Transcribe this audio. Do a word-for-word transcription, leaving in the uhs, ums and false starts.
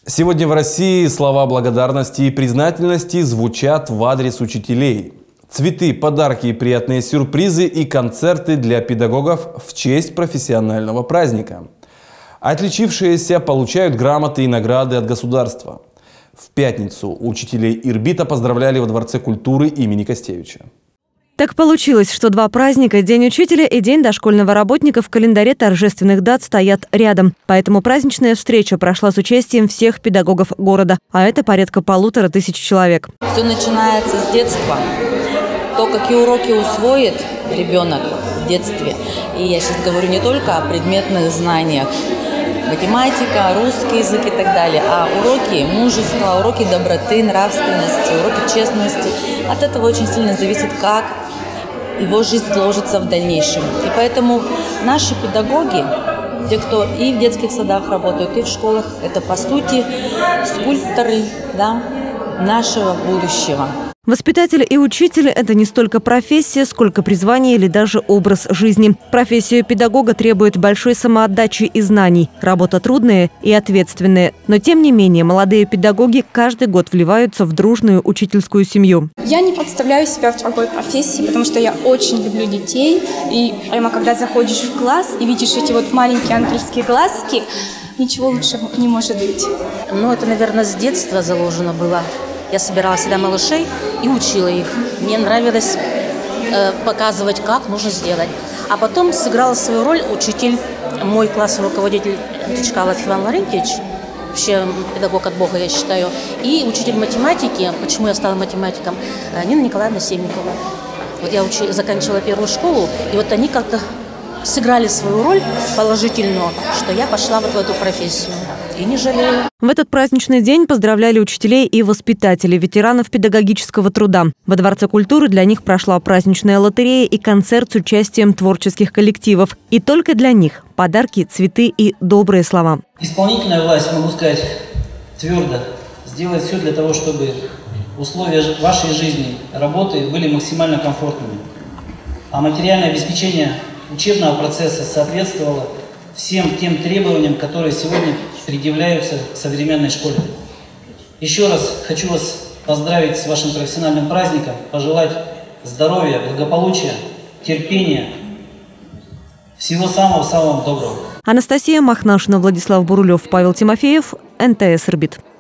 Сегодня в России слова благодарности и признательности звучат в адрес учителей. Цветы, подарки и приятные сюрпризы и концерты для педагогов в честь профессионального праздника. Отличившиеся получают грамоты и награды от государства. В пятницу учителей Ирбита поздравляли во Дворце культуры имени Костевича. Так получилось, что два праздника – День учителя и День дошкольного работника – в календаре торжественных дат стоят рядом. Поэтому праздничная встреча прошла с участием всех педагогов города, а это порядка полутора тысяч человек. Все начинается с детства. То, какие уроки усвоит ребенок в детстве. И я сейчас говорю не только о предметных знаниях, математика, русский язык и так далее, а уроки мужества, уроки доброты, нравственности, уроки честности. От этого очень сильно зависит, как его жизнь сложится в дальнейшем. И поэтому наши педагоги, те, кто и в детских садах работают, и в школах, это по сути скульпторы, да, нашего будущего. Воспитатель и учитель – это не столько профессия, сколько призвание или даже образ жизни. Профессия педагога требует большой самоотдачи и знаний. Работа трудная и ответственная. Но тем не менее молодые педагоги каждый год вливаются в дружную учительскую семью. Я не представляю себя в другой профессии, потому что я очень люблю детей. И прямо когда заходишь в класс и видишь эти вот маленькие ангельские глазки, ничего лучше не может быть. Ну, это, наверное, с детства заложено было. Я собирала всегда малышей и учила их. Мне нравилось э, показывать, как нужно сделать. А потом сыграла свою роль учитель, мой классовый руководитель Тычкалов Иван Лаврентьевич, вообще педагог от Бога, я считаю, и учитель математики, почему я стала математиком, Нина Николаевна Семникова. Вот я учи, заканчивала первую школу, и вот они как-то сыграли свою роль положительную, что я пошла вот в эту профессию. И не жалею. В этот праздничный день поздравляли учителей и воспитателей, ветеранов педагогического труда. Во Дворце культуры для них прошла праздничная лотерея и концерт с участием творческих коллективов. И только для них подарки, цветы и добрые слова. Исполнительная власть, могу сказать, твердо сделает все для того, чтобы условия вашей жизни, работы были максимально комфортными. А материальное обеспечение учебного процесса соответствовало всем тем требованиям, которые сегодня предъявляются к современной школе. Еще раз хочу вас поздравить с вашим профессиональным праздником, пожелать здоровья, благополучия, терпения, всего самого-самого доброго. Анастасия Махнашина, Владислав Бурулев, Павел Тимофеев, эн тэ эс Ирбит.